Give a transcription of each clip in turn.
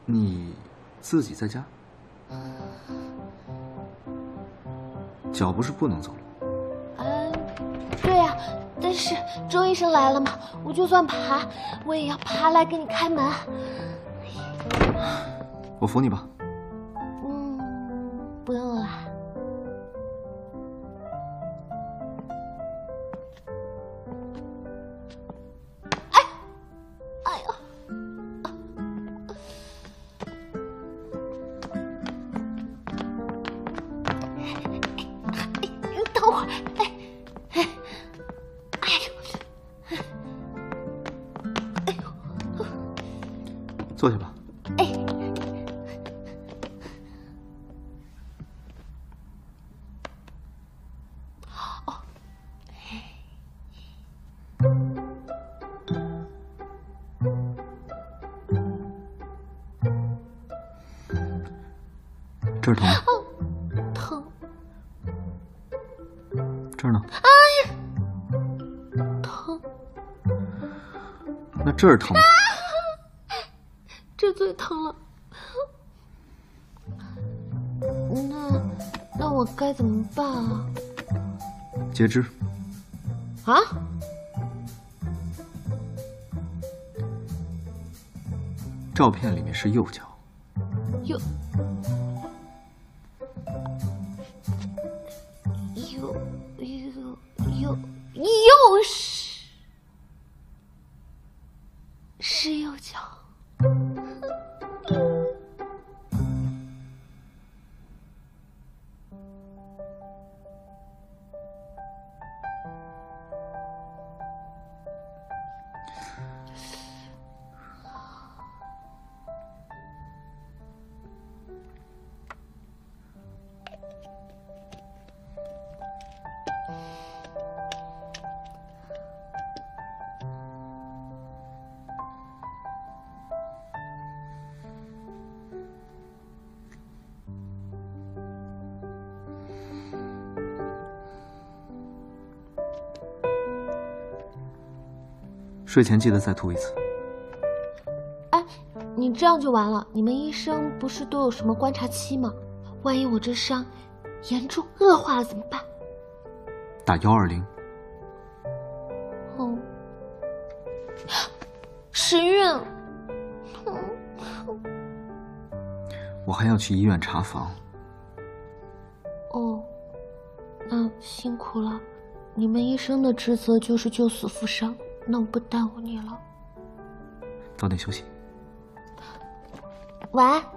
你自己在家？脚不是不能走了？ 对呀，但是周医生来了嘛，我就算爬，我也要爬来给你开门。 我扶你吧。 不用了。哎呦！你等会儿， 坐下吧。这儿疼吗？ 疼。 这儿呢？ 疼。 那这儿疼吗？ 这最疼了。那我该怎么办啊？ 截肢。 啊？ 照片里面是右脚。 右是右脚。 睡前记得再涂一次。 哎，你这样就完了？你们医生不是都有什么观察期吗？万一我这伤严重恶化了怎么办？ 打120。 哦，时运。 我还要去医院查房。 哦，那辛苦了。你们医生的职责就是救死扶伤，那我不耽误你了。 早点休息。 晚安。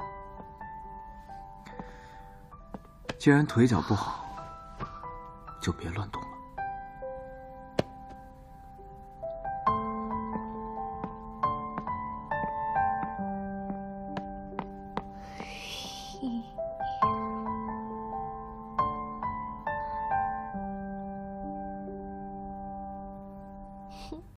既然腿脚不好，就别乱动。